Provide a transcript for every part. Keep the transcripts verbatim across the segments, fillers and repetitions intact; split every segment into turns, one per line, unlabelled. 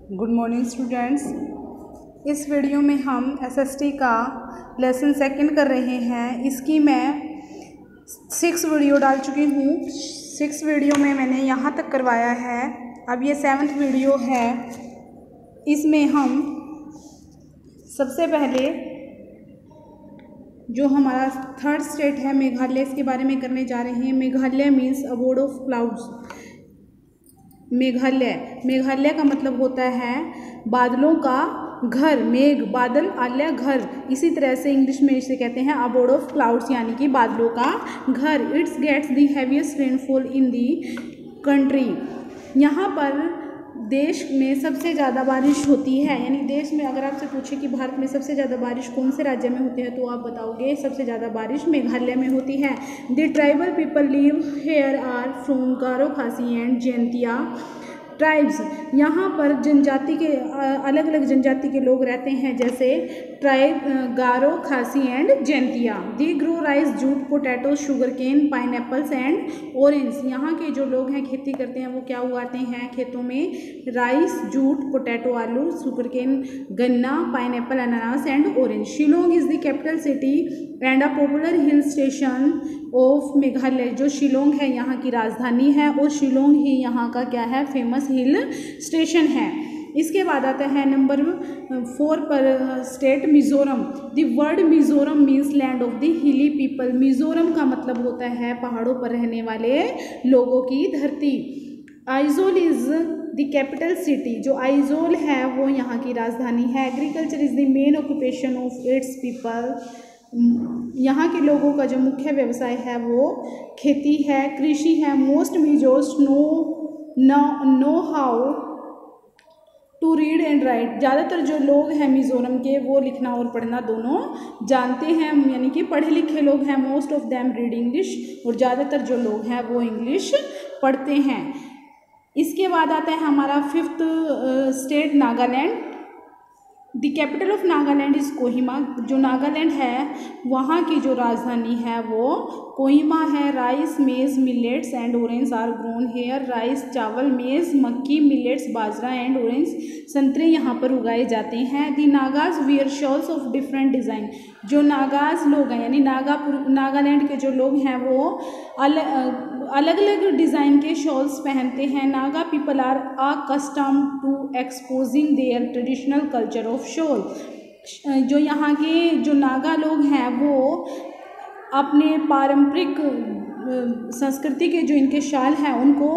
Good morning students. इस video में हम एसएसटी का लेसन सेकंड कर रहे हैं। इसकी मैं सिक्स वीडियो डाल चुकी हूँ। सिक्स वीडियो में मैंने यहाँ तक करवाया है। अब ये सेवन्थ वीडियो है। इसमें हम सबसे पहले जो हमारा थर्ड स्टेट है मेघालय, इसके बारे में करने जा रहे हैं। Meghalaya means abode of clouds. Meghalaya Meghalaya का मतलब होता है बादलों का घर। मेघ बादल, आलय घर। इसी तरह से इंग्लिश में इसे कहते हैं अबोर्ड ऑफ क्लाउड्स, यानी कि बादलों का घर। It's gets the heaviest rainfall in the country. यहाँ पर देश में सबसे ज़्यादा बारिश होती है। यानी देश में अगर आपसे पूछे कि भारत में सबसे ज़्यादा बारिश कौन से राज्य में होती है तो आप बताओगे सबसे ज़्यादा बारिश मेघालय में होती है। The tribal people live here are from Garo, Khasi and Jaintia tribes. यहाँ पर जनजाति के अलग अलग जनजाति के लोग रहते हैं, जैसे tribe Garo, Khasi and Jaintia. They grow rice, jute, potato, sugarcane, pineapples and orange. यहाँ के जो लोग हैं खेती करते हैं वो क्या उगाते हैं खेतों में? राइस, जूट, पोटैटो, आलू, शुगर केन, गन्ना, पाइन एप्पल, अनानास and orange. Shillong is the capital city and a popular hill station of Meghalaya. जो शिलोंग है यहाँ की राजधानी है और शिलोंग ही यहाँ का क्या है? फेमस हिल स्टेशन है। इसके बाद आता है नंबर फोर पर state Mizoram. The word Mizoram means land of the hilly people. Mizoram का मतलब होता है पहाड़ों पर रहने वाले लोगों की धरती। Aizawl is the capital city. जो आइजोल है वो यहाँ की राजधानी है। Agriculture is the main occupation of its people. यहाँ के लोगों का जो मुख्य व्यवसाय है वो खेती है, कृषि है। Most Mizos know know how to read and write. ज़्यादातर जो लोग हैं मिजोरम के वो लिखना और पढ़ना दोनों जानते हैं, यानी कि पढ़े लिखे लोग हैं। Most of them read English. और ज़्यादातर जो लोग हैं वो इंग्लिश पढ़ते हैं। इसके बाद आता है हमारा fifth state Nagaland. The capital of Nagaland is Kohima. जो नागालैंड है वहाँ की जो राजधानी है वो कोहिमा है। Rice, maize, millets and orange are grown here. Rice, चावल, मेज, मक्की, मिलेट्स, बाजरा एंड ऑरेंज, संतरे यहाँ पर उगाए जाते हैं। The Nagas wear shawls of different design. जो नागाज लोग हैं यानी नागापुर नागालैंड के जो लोग हैं वो अलग अलग अलग डिज़ाइन के शॉल्स पहनते हैं। Naga people are accustomed to exposing their traditional culture of shawl. जो यहाँ के जो नागा लोग हैं वो अपने पारंपरिक संस्कृति के जो इनके शाल हैं उनको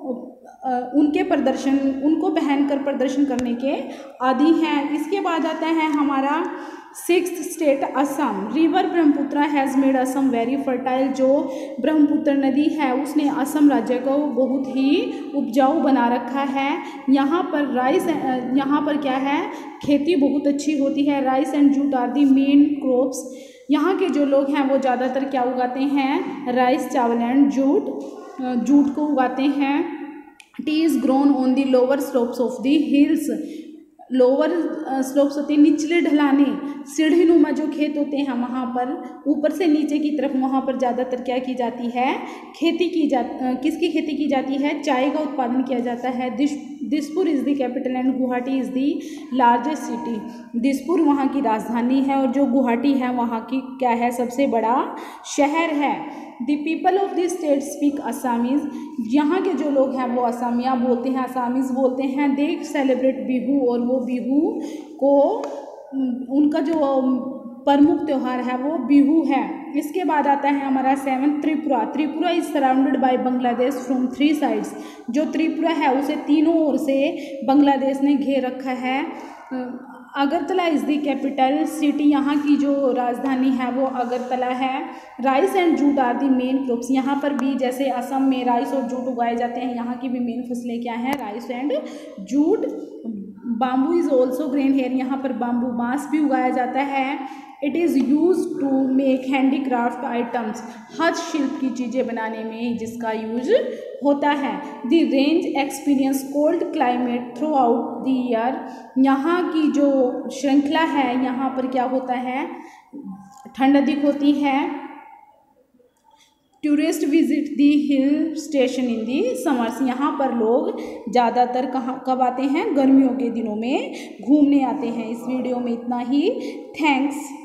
उनके प्रदर्शन उनको पहनकर प्रदर्शन करने के आदी हैं। इसके बाद आता है हमारा sixth state Assam. River Brahmaputra has made Assam very fertile. जो ब्रह्मपुत्र नदी है उसने असम राज्य को बहुत ही उपजाऊ बना रखा है। यहाँ पर राइस यहाँ पर क्या है? खेती बहुत अच्छी होती है। Rice and jute are the main crops. यहाँ के जो लोग हैं वो ज़्यादातर क्या उगाते हैं? राइस, चावल एंड जूट जूट को उगाते हैं। Tea is grown on the lower slopes of the hills. Lower slopes होते हैं निचले ढलाने, सीढ़ीनुमा जो खेत होते हैं वहाँ पर ऊपर से नीचे की तरफ वहाँ पर ज़्यादातर क्या की जाती है? खेती की जा किसकी खेती की जाती है? चाय का उत्पादन किया जाता है। This Dispur is the capital and Guwahati is the largest city. Dispur वहाँ की राजधानी है और जो गुवाहाटी है वहाँ की क्या है? सबसे बड़ा शहर है। The people of the state speak Assamese. यहाँ के जो लोग हैं वो असमिया बोलते हैं, असामीज़ बोलते हैं। दे सेलिब्रेट बिहू, और वो बिहू को उनका जो प्रमुख त्यौहार है वो बिहू है। इसके बाद आता है हमारा seven Tripura. Tripura is surrounded by Bangladesh from three sides. जो त्रिपुरा है उसे तीनों ओर से बांग्लादेश ने घेर रखा है। Agartala is the capital city. यहाँ की जो राजधानी है वो अगरतला है। Rice and jute are the main crops. यहाँ पर भी जैसे असम में राइस और जूट उगाए जाते हैं, यहाँ की भी मेन फसलें क्या हैं? Rice and jute. Bamboo is also grown here. यहाँ पर बाम्बू बाँस भी उगाया जाता है। It is use to make handicraft items. हस्तशिल्प की चीज़ें बनाने में जिसका यूज होता है। The range experience cold climate throughout the year. यहाँ की जो श्रृंखला है यहाँ पर क्या होता है? ठंड अधिक होती है। Tourist visit the hill station in the summers. यहाँ पर लोग ज़्यादातर कहाँ कब आते हैं? गर्मियों के दिनों में घूमने आते हैं। इस वीडियो में इतना ही। थैंक्स।